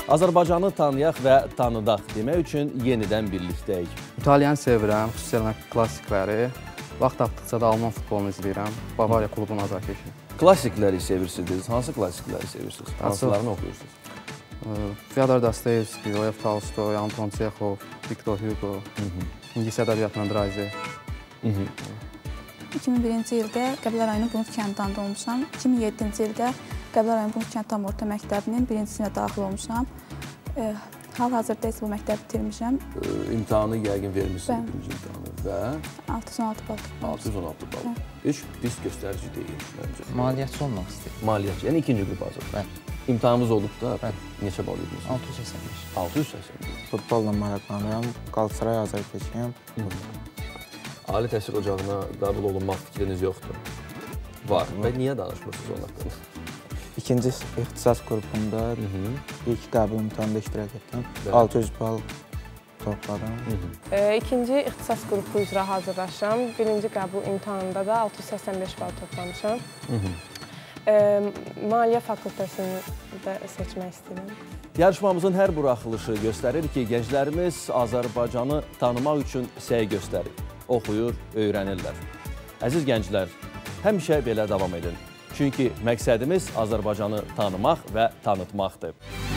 Azərbaycanı tanıyaq və tanıdaq demək üçün yenidən birlikdəyik. İtalyanı sevirəm, xüsusilə klassikləri. Vaxt tapdıqca da Alman futbolunu izləyirəm. Bavariya klubunun azarkeşi. Klassikləri sevirsiniz. Hansı klassikləri sevirsiniz? Hansılarını oxuyursunuz? Fyodor Dostoyevski, Lev Tolstoy, Anton Çexov, Viktor Hugo, İngilis ədəbiyyatından Draze. 2001-ci ildə Qəbələ rayonu Bunt kəndində olmuşam. 2007-ci ildə Qəbələ rayonu Bunt kənd tam orta məktəbinin birinci sinifə daxil olmuşam. Hal-hazırda isə bu məktəbi bitirmişəm. İmtahanı yəqin vermişsiniz, birinci imtahanı və 616 bal. 616 bal. Heç pis göstərici deyil məncə. Maliyyətçi olmaq istəyir. Maliyyətçi, yəni ikinci qrup hazır. Bəli. İmtahanımız olub da, Bəli. Neçə bal yediniz? 685. 685. Futbolla maraqlanıram, Qalatasaray azarkeşiyəm. Ali təhsil ocağına qəbul olunmaq fikriniz yoxdur? Var. Və niyə danışmırsınız onun haqqında? İkinci ixtisas qrupunda ilk qəbul imtahanında iştirak etdim. 600 bal topladım. İkinci ixtisas qrupu üzrə hazırlaşıram. Birinci qəbul imtahanında da 685 bal toplamışam. Maliyyə fakültəsini də seçmək istəyirəm. Yarışmamızın hər buraxılışı göstərir ki, gənclərimiz Azərbaycanı tanımaq üçün səy göstərir, oxuyur, öyrənirlər. Əziz gənclər, həmişə belə davam edin. Çünki məqsədimiz Azərbaycanı tanımaq və tanıtmaqdır.